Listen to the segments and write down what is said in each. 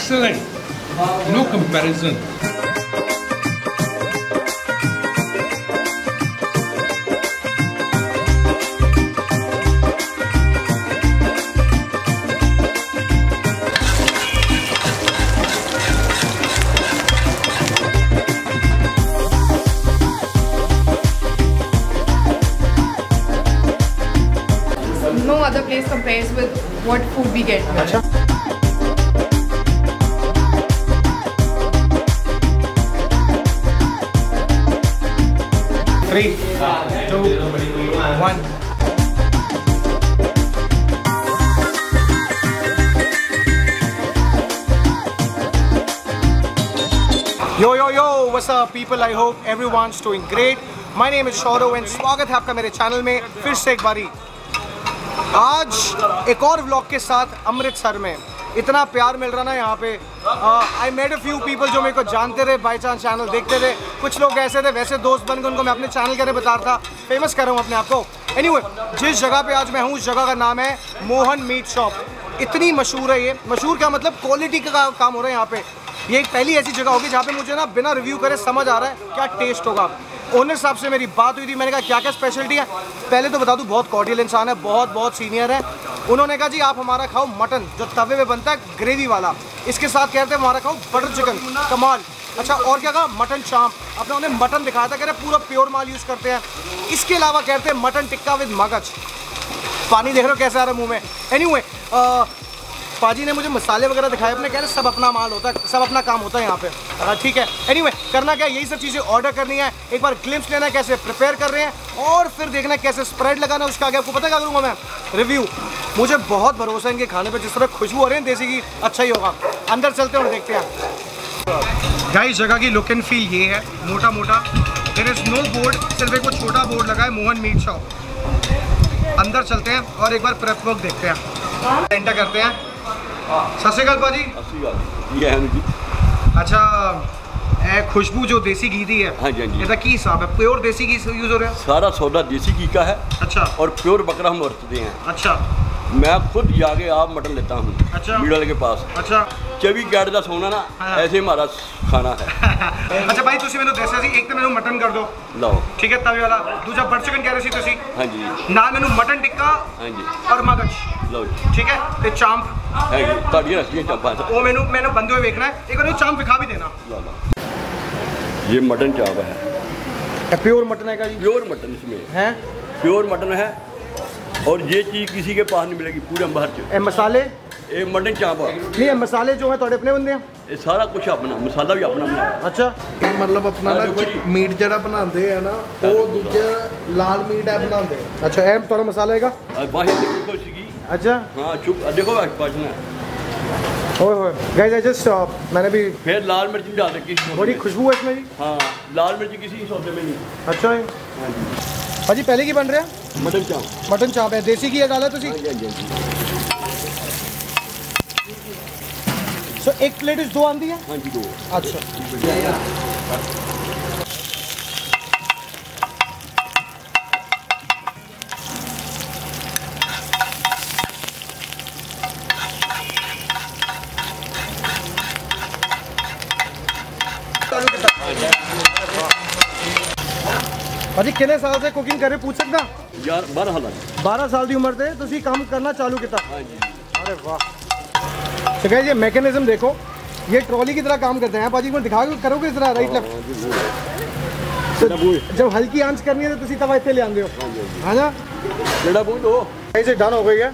excellent. No comparison. No other place compares with what food we get here. अच्छा 3, 2, 1. Yo, what's up people? I hope everyone's doing great. My name is Shaurav and स्वागत है आपका मेरे channel में फिर से एक बारी। आज एक और व्लॉग के साथ अमृतसर में इतना प्यार मिल रहा ना यहाँ पे। I made a few people जो मेरे को जानते रहे, बाई चांस चैनल देखते थे। कुछ लोग ऐसे थे, वैसे दोस्त बन गए, उनको मैं अपने चैनल के बता रहा था, फेमस कर रहा हूँ अपने आप को। एनीवे, जिस जगह पे आज मैं हूँ उस जगह का नाम है मोहन मीट शॉप। इतनी मशहूर है ये, मशहूर क्या मतलब क्वालिटी का काम हो रहा है यहाँ पे। ये एक पहली ऐसी जगह होगी जहाँ पे मुझे ना बिना रिव्यू करे समझ आ रहा है क्या टेस्ट होगा। ओनर साहब से मेरी बात हुई थी, मैंने कहा क्या क्या स्पेशलिटी है। पहले तो बता दूं बहुत कॉर्डियल इंसान है, बहुत सीनियर है। उन्होंने कहा जी आप हमारा खाओ मटन जो तवे पे बनता है ग्रेवी वाला, इसके साथ कहते हैं हमारा खाओ बटर चिकन कमाल। अच्छा और क्या कहा, मटन चांप। अपने उन्हें मटन दिखाया था, कह रहे पूरा प्योर माल यूज़ करते हैं। इसके अलावा कहते हैं मटन टिक्का विद मगज। पानी देख रहे हो कैसे आ रहा है मुँह में। एनीवे, पाजी ने मुझे मसाले वगैरह दिखाए, अपने कह रहे सब अपना माल होता है, सब अपना काम होता है यहाँ पे। ठीक है, एनीवे करना क्या, यही सब चीज़ें ऑर्डर करनी है, एक बार ग्लिम्स लेना है कैसे प्रिपेयर कर रहे हैं और फिर देखना है कैसे स्प्रेड लगाना है। उसका आगे आपको पता क्या करूँगा मैं, रिव्यू। मुझे बहुत भरोसा है इनके खाने पर, जिस तरह खुशबू हो रही है देसी की, अच्छा ही होगा। अंदर चलते हैं और देखते हैं। गाइस जगह की लुक एंड फील ये है, मोटा मोटा। देयर इज नो बोर्ड, सिर्फ एक वो छोटा बोर्ड लगा है मोहन मीट शॉप। अंदर चलते हैं और एक बार प्रेप वर्क देखते हैं, एंटर करते हैं। सत श्री अकाल पाजी। अच्छा खुशबू जो देसी घी दी है, हाँ जी, हाँ जी। ਇਹਦਾ ਕੀ हिसाब है, प्योर देसी घी यूज हो रहा है? सारा सौदा देसी घी का है। अच्छा। और प्योर बकरा हम बरतते हैं। अच्छा। मैं खुद जाके आप मटन लेता हूँ। अच्छा। मीट वाले के पास। अच्छा। 24 कैरेट का सोना ना, ऐसे हमारा खाना है। अच्छा भाई तुसी मैंने दस्या सी, एक तो मैंने मटन कर दो, लाओ ठीक है तवे वाला। दूसरा बटर चिकन कह रहे सी तुसी। हाँ जी। नाल मैंने मटन टिक्का हाँ जी और मगज, लो जी। ठीक है ते चांप है जी, ताड़ियाँ रखिए चंपा से। वो मैंने बंदे हुए देखना है, एक बार चांप दिखा भी देना। लो लो, ये मटन चाप है, प्योर मटन है जी? प्योर मटन इसमें है, प्योर मटन है। और ये चीज़ किसी के पास नहीं मिलेगी पूरे बाहर। मसाले ये मटन चाप नहीं, मसाले जो है थोड़े अपने बंदे हैं? ये सारा कुछ अपना, मसाला भी अपना अपना। अच्छा। मतलब अपना ना मीट जड़ा बनाते हैं ना, वो दूजे लाल मीट है बनाते हैं। अच्छा एम थोड़ा मसाला है बाहर देखो इसकी। अच्छा हाँ चुप देखो पाचना। ओए गाइस आई जस्ट मैंने भी फिर लाल मिर्च भी डाल रखी है। बड़ी खुशबू है इसमें जी। हाँ लाल मिर्च किसी सौदे में नहीं। अच्छा है हाँ जी। भाजी पहले की बन रहे हैं मटन चाप। मटन चाप है, देसी घी डाला तुसी? हाँ जी, हाँ जी, हाँ सो एक प्लेट इस दो आंदी है? जी। हाँ जी दो। अच्छा भाजी कितने साल से कुकिंग करे पूछ सकता? यार 12 साल। 12 साल की उम्र से तुसी काम करना चालू किया? हाँ जी। अरे वाह। तो गाइस ये मैकेनिज्म देखो, ये ट्रॉली की तरह काम करते हैं। पाजी को दिखा करोगे इस तरह राइट लेफ्ट। तो जब हल्की आंच करनी है तो तुसी तवा इत्थे ले आंदे हो, है ना? जेड़ा बोल दो। ऐसे डन हो गई है।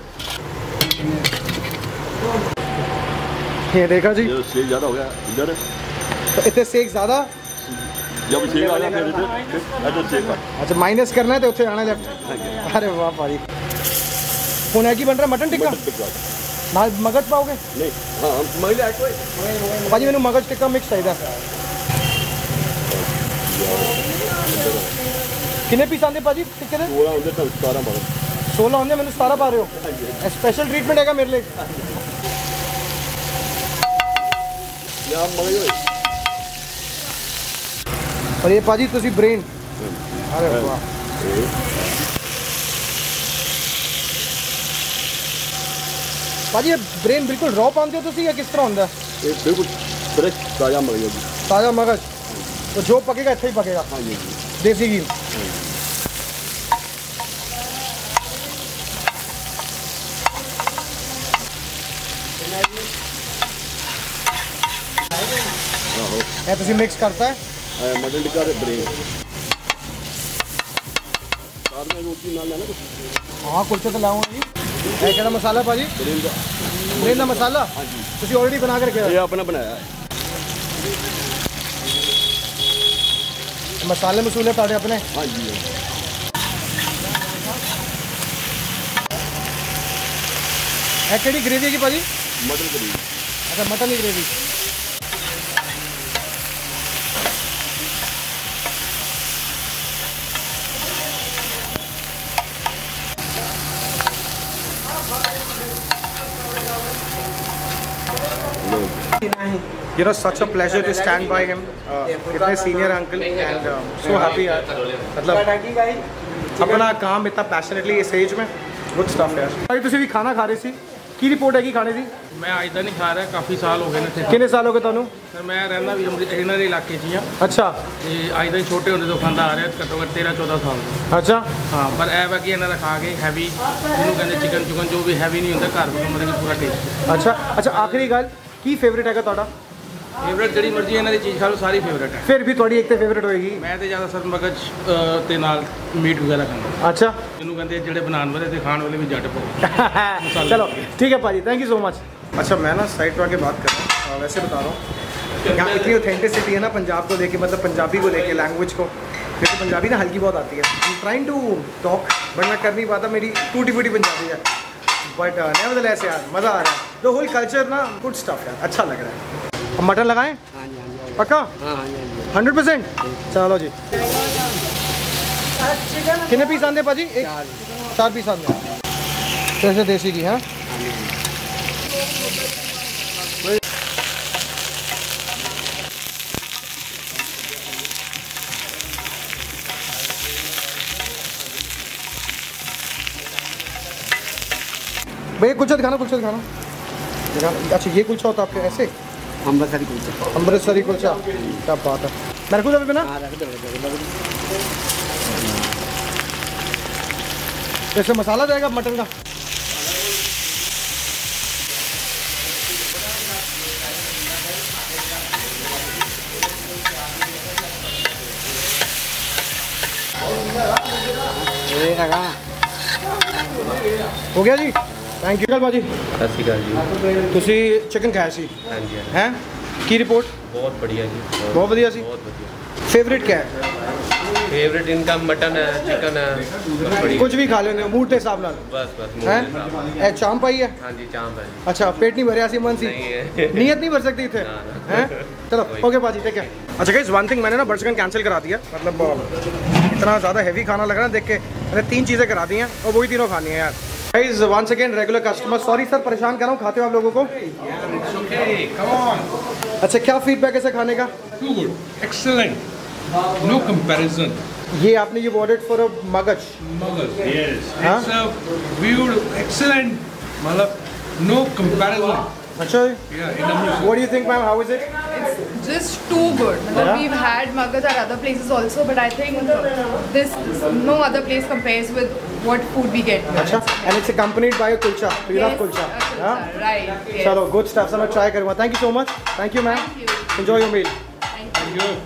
ये देखा जी, ये सेक ज़्यादा हो गया इधर। तो इतने सेक ज़्यादा, जब सेक आ गया फिर इधर सेक आ। अच्छा माइनस करना है तो उत्थे आना लेफ्ट। हाँ जी। अरे वाह पाजी। पुणे की बन रहा मटन टिक्का नाल मगज पाओगे? नहीं हाँ महिला कोई पाजी मैंने मगज टिक्का मिक्स चाहिए। कितने पीस आंदे पाजी टिक्के दे? 16 होंगे तो 17 मारो। 16 होंगे, मैंने 17 पा रहे हो। स्पेशल ट्रीटमेंट है मेरे लिए? यहाँ मगर और ये पाजी तुसी ब्रेन। अरे वाह। पाजी ये ब्रेन बिल्कुल रॉ पाते हो तुसी या किस तरह होंदा? बिल्कुल फ्रेश ताज़ा मगज। ताज़ा मगज, तो जो पकेगा अच्छा ही पकेगा। हाँ जी, देसी घी। तुसी मिक्स करता है मटन टिक्का ब्रेड साथ में रोटी नाल लेना कुछ। हाँ कुल्चे तो लाऊंगा जी। क्या मसाला भाजी? ब्रेड का मसाला। हाँ जी, तुसी ऑलरेडी बना के रखे? ये अपना बनाया है। मसाले मसूले ताड़े अपने? हाँ जी। केड़ी ग्रेवी की भाजी? Mutton gravy. अच्छा मटन की gravy. You know, such a pleasure to stand by him. इतने senior uncle and so happy यार। मतलब अपना काम इतना passionately इस एज में, good stuff यार। भाई तुसी भी खाना खा रहे सी, की रिपोर्ट है कि खाने दी? मैं आज तक नहीं खा रहा, काफ़ी साल हो गए ने। कितने साल हो गए तुहानू? सर मैं रहना भी इन्हर इलाके 'ਚ ही। अच्छा। ਤੇ ਅੱਜ ਤੱਕ ਛੋਟੇ ਹੁੰਦੇ ਤੋਂ ਖਾਂਦਾ ਆ ਰਿਹਾ, ਘੱਟੋ ਘੱਟ 13-14 ਸਾਲ ਤੋਂ। अच्छा। ਹਾਂ, ਪਰ ਇਹ ਵਾ ਕਿ ਇਹਨਾਂ ਦਾ ਖਾ ਕੇ ਹੈਵੀ, ਜਿਹਨੂੰ ਕਹਿੰਦੇ ਚਿਕਨ ਚੁਕਨ ਜੋ ਵੀ ਹੈਵੀ ਨਹੀਂ ਹੁੰਦਾ, ਘਰ ਤੋਂ ਮਤਲਬ ਕਿ ਪੂਰਾ ਟੇਸਟ। अच्छा अच्छा, आखिरी गल की फेवरेट है ਤੁਹਾਡਾ? ਫੇਵਰੇਟ ਜਿਹੜੀ ਮਰਜ਼ੀ ਇਹਨਾਂ ਦੀ ਚੀਜ਼ ਖਾ ਲਓ, ਸਾਰੀ ਫੇਵਰੇਟ ਹੈ। फिर भी ਤੁਹਾਡੀ ਇੱਕ ਤੇ फेवरेट ਹੋਏਗੀ? ਮੈਂ ਤੇ ਜ਼ਿਆਦਾ ਸਰ ਮਗਜ ਤੇ ਨਾਲ ਮੀਟ ਵਗੈਰਾ ਖਾਂਦਾ। अच्छा। ਜਿਹਨੂੰ ਕਹਿੰਦੇ ਜਿਹੜੇ ਬਣਾਉਣ ਵਾਲੇ ਤੇ ਖਾਣ ਵਾਲੇ ਵੀ ਜੱਟ ਪੋ। चलो ठीक है भाजी, थैंक यू सो मच। अच्छा मैं ना साइड पर आके बात कर रहा हूँ, वैसे बता रहा हूँ यहाँ इतनी ऑथेंटिसिटी है ना पंजाब को लेके, मतलब पंजाबी को लेके, लैंग्वेज को। मेरे को पंजाबी ना हल्की बहुत आती है। I am trying to talk but मैं कर नहीं पाता, मेरी टूटी फूटी पंजाबी है। बट नेवरदलेस यार मज़ा आ रहा है। द होल कल्चर ना गुड स्टफ यार, अच्छा लग रहा है। अब मटन लगाएं? पक्का? 100%? चलो जी। कितने पीस आते भाजी? एक 4 पीस आते हैं। कैसे देसी घी? हाँ भैया कुलचा दिखाना, कुलचा दिखाना। अच्छा ये कुलचा होता आपके ऐसे? अमृतसरी कुलचा। अमृतसरी कुलचा, क्या बात है। मेरे को अभी ना ऐसे मसाला जाएगा मटन का। हो गया जी, थैंक यू भाजी। सत श्री अकाल जी। तुसी चिकन खाया सी? हाँ जी। हैं की रिपोर्ट? बहुत बढ़िया जी, बहुत बढ़िया सी। बहुत बढ़िया। फेवरेट क्या है? फेवरेट इनका मटन है, चिकन है, बढ़िया। कुछ भी खा लेने मूड के हिसाब नाल? बस बस हैं चांप आई है? हाँ जी, चांप है। अच्छा पेट नहीं भरे सी मन सी? नहीं है। नीयत नहीं भर सकती इतने हैं? चलो ओके बाजी, ठीक है। अच्छा गाइस वन थिंग, मैंने ना बर्गर चिकन कैंसिल करा दिया, मतलब इतना ज़्यादा हैवी खाना लग रहा है देख के। मैंने 3 चीज़ें करा दी हैं और वही तीनों खानी है यार। Guys once again regular customer, sorry sir परेशान कर रहा हूँ, खाते हो आप लोगों को? अच्छा क्या फीडबैक है सर खाने का? Too good, excellent, no comparison. ये आपने ये ऑर्डर फॉर अ मगज? Muggle, yes. Huh? It's a viewed excellent, मतलब no comparison. अच्छा Yeah, in Amritsar. what do you think ma'am, how is it? It's just too good. Yeah? We've had Magaz at other places also, but I think this no other place compares with what food we get here. अच्छा, and it's accompanied by a kulcha. Do you love Yes, kulcha? a kulcha, हाँ? right. Yes. चलो good stuff, sir मैं try करूँगा। Thank you so much. Thank you ma'am. Thank you. Enjoy your meal. Thank you.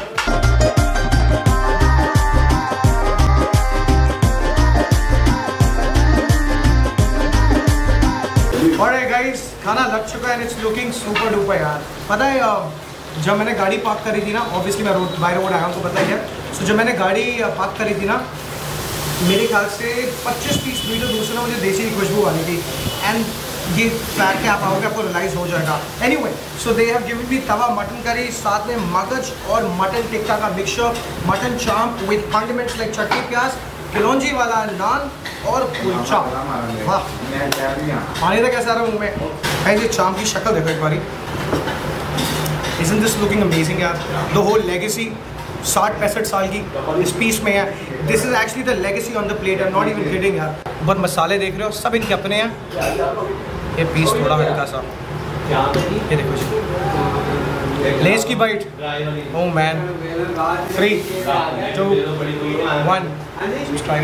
Alright guys, खाना लग चुका है and it's looking super duper यार। पता है जब मैंने गाड़ी पार्क करी थी ना, ऑब्वियसली मैं रोड बाय रोड आया हूँ तो पता ही है। सो जब मैंने गाड़ी पार्क करी थी ना, मेरे ख्याल से 25-30 मीटर दूर से ना मुझे देसी की खुशबू आ रही थी। एंड ये फैक्ट है, आप आओगे आपको रियलाइज़ हो जाएगा। Anyway so they have given me tawa mutton curry, साथ में मगज और मटन टिक्का का mixture, mutton chaap with condiments like chutney pyaz, किलौंजी वाला नान और कुलचा। वाह पानी तो कैसा आ रहा है मुँह में। गाइस ये चांप की शक्ल देखो एक बारी, Isn't this looking amazing यार? The whole legacy 60-65 साल की इस पीस में है। This is actually the legacy on the plate, I'm not even kidding यार। बहुत मसाले देख रहे हो, सब इनके अपने हैं। ये पीस थोड़ा हल्का सा ये देखो जी, लेस की बाइट। Oh man, 3, 2, 1 strike.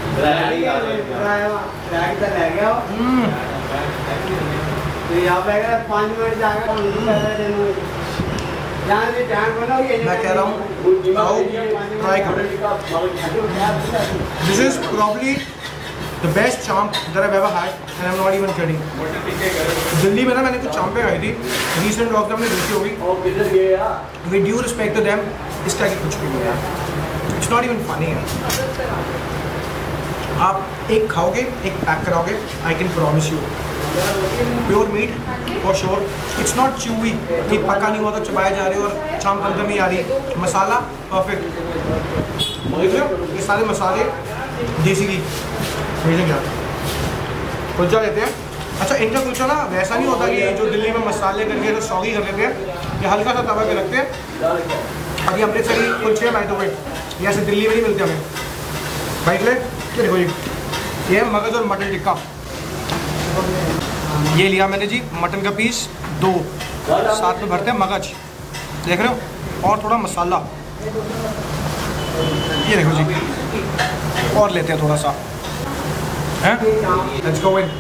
मैं कह रहा हूँ आओ ट्राई करो। This is probably the best chaap that I've ever had and I'm not even kidding। Delhi में ना मैंने कुछ चांपें खाई थी रिसेंट व्लॉग में, आपने देखी होगी। With due respect to them, इसका कि कुछ भी नहीं है, इट्स नॉट इवन फनी है। आप एक खाओगे, एक पैक कराओगे, I can promise you pure meat for sure. It's not chewy कि पका नहीं हुआ तो चबाया जा रहे हो और चांप अंदर नहीं आ रही। मसाला परफेक्ट, देख लो ये सारे मसाले देसी घी। भेजें क्या कुलचा लेते हैं। अच्छा, इनका कुलचा ना वैसा नहीं होता कि जो दिल्ली में मसाले करके तो सौगी कर लेते हैं, ये हल्का सा तवा पे रखते हैं। अभी अमृतसरी कुलचे हैं, तो ये ऐसे दिल्ली में नहीं मिलते हमें। बाइक ले, ये देखो जी, ये है मगज और मटन टिक्का। ये लिया मैंने जी मटन का पीस 2, साथ में भरते हैं मगज, देख रहे हो, और थोड़ा मसाला। ये देखो जी, और लेते हैं थोड़ा सा, हैं? Let's go in।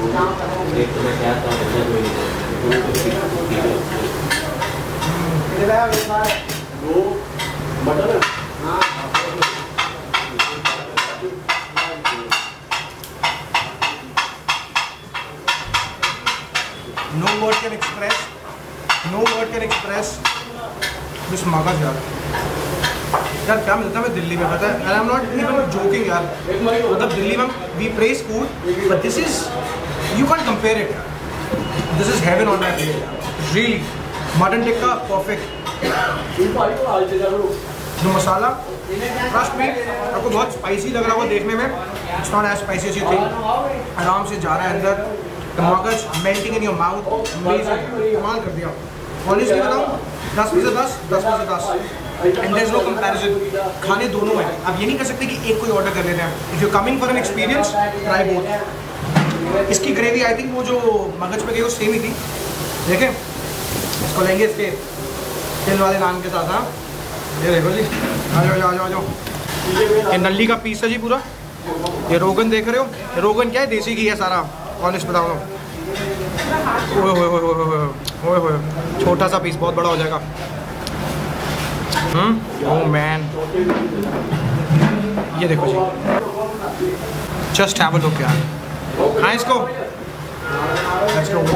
No word can express this मगज यार क्या मिलता है हमें दिल्ली में, पता है? And I'm not even joking यार, मतलब दिल्ली में we praise food, but this is, you can't compare it यार। This is heaven on that plate यार, really। मटन टिक्का परफेक्ट, जो मसाला, ट्रस्ट में आपको बहुत स्पाइसी लग रहा होगा देखने में, it's not as spicy as you think. आराम से जा रहा है अंदर, मगज मेल्टिंग इन योर माउथ, कमाल कर दिया। ऑनेस्टली बताऊँ 10 में से 10, 10 में से 10, and there is no comparison. खाने दोनों हैं, आप ये नहीं कर सकते कि एक कोई ऑर्डर कर लेते हैं। If you coming for an experience, try both. इसकी ग्रेवी आई थिंक वो जो मगज पे गई वो सेम ही थी, देखें। इसको लेंगे इसके तिल वाले नान के साथ। हाँ, ये देखो जी, आ जाओ आ जाओ आ जाओ। ये नल्ली का पीस है जी पूरा। ये रोगन देख रहे हो, रोगन क्या है, देसी घी है सारा। ऑनेस्ट बताओ, ओए छोटा सा पीस बहुत बड़ा हो जाएगा। ओह मैन, ये देखो जी, जस्ट हैव अ लुक यार, खाएं इसको। Let's go.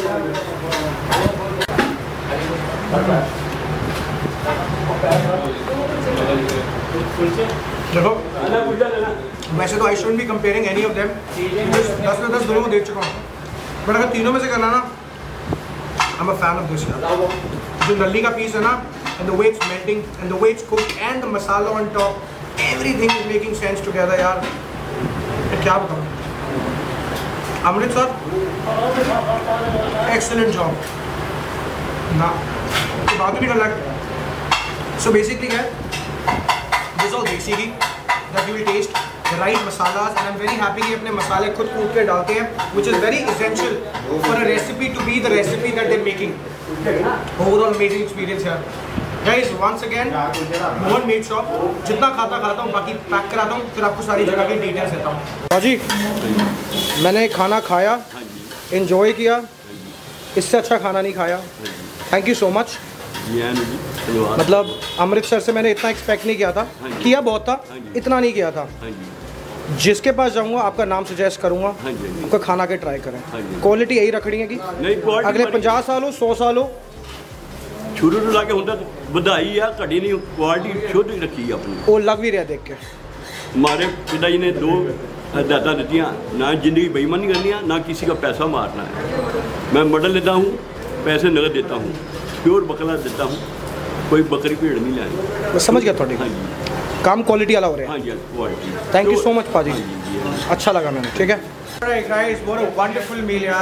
देखो, वैसे तो I shouldn't be comparing any of them, 10 में 10 दोनों को देख चुका हूँ, बट अगर तीनों में से करना ना, I am a fan of this यार। जो नल्ली का पीस है ना, and the way it's melting and the way it's cooked and the masala on top, everything is making sense together यार। क्या बताऊँ, अमृतसर excellent job ना, तो बात भी कर लग। So basically क्या है, this is all देसी घी that you will taste, the right masalas, and I'm very happy कि अपने मसाले खुद कूट के डालते हैं, which is very essential for a recipe to be the recipe that they're making। Overall amazing experience यार। Guys, once again, Mohan Meat Shop, जितना खाता हूँ, बाकी पैक कराता हूँ, फिर आपको सारी जगह की डिटेल्स देता हूँ। जी, मैंने खाना खाया, एंजॉय किया, इससे अच्छा खाना नहीं खाया। Thank you so much. मतलब अमृतसर से मैंने इतना एक्सपेक्ट नहीं किया था, किया बहुत था, इतना नहीं किया था। जिसके पास जाऊंगा आपका नाम सजेस्ट करूंगा, आपका खाना के ट्राई करें। क्वालिटी यही रखनी है कि अगले 50 साल हो, 100 साल हो, शुरू तो लाके होता बधाई है, घटी नहीं, क्वालिटी शुद्ध रखी है अपनी। वो लग भी रहा देख के। हमारे पिताजी ने 2 हदायत दी, ना जिंदगी बेईमानी करनी है, ना किसी का पैसा मारना है। मैं मॉडल लेता हूँ, पैसे नगद देता हूँ, प्योर बकला देता हूँ, कोई बकरी भेड़ नहीं लानी। मैं समझ गया थोड़ी। हाँ जी, काम क्वालिटी वाला हो रहा है। हाँ जी, quality. Thank you so much पाजी, अच्छा लगा मैंने, ठीक है। Alright guys, what a wonderful meal यार।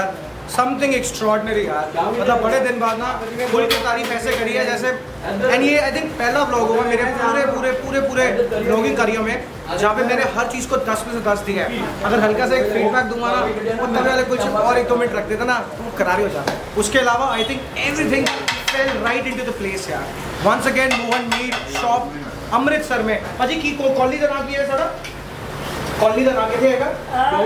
समथिंग एक्स्ट्रॉर्डनरी यार, मतलब बड़े दिन बाद ना खुल के तारीफ ऐसे करी है जैसे, एंड ये आई थिंक पहला व्लॉग होगा मेरे पूरे व्लॉगिंग करियर में जहाँ पे मैंने हर चीज़ को 10 में से 10 दिया है। अगर हल्का सा एक फीडबैक दूंगा ना वो तब वाले कुछ और 1-2 मिनट रख देता ना तो करारी हो जाता है। उसके अलावा I think everything fell right into the place यार। Once again Mohan meat shop Amritsar में भाजी की कॉलोनी का नाम किया है सारा, कॉलोनी का नाम क्या है?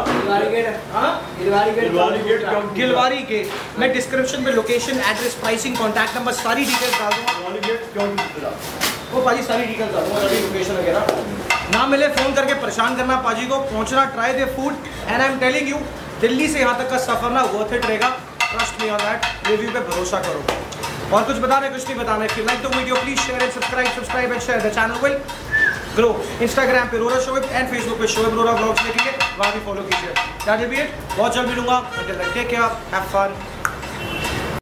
गिलवारी गेट। मैं डिस्क्रिप्शन में location, address, pricing, contact number सारी डिटेल्स डाल दूंगा। वो पाजी सारी डिटेल्स डाल दूंगा, सारी लोकेशन वगैरह। ना मिले फ़ोन करके परेशान करना पाजी को, पहुंचना, try the food and I am telling you Delhi से यहाँ तक का सफ़र ना वर्थ इट रहेगा। Trust me on that, review पे भरोसा करो। और कुछ बताना है, कुछ नहीं बताना है। If you like the video please share and subscribe and share the channel will grow. Instagram पे रोरा शोएब एंड फेसबुक पे शोएब रोरा व्लॉग्स देख लीजिए, वहाँ भी फॉलो कीजिए। That will be it. बहुत जल्द मिलूंगा। Take care, have fun.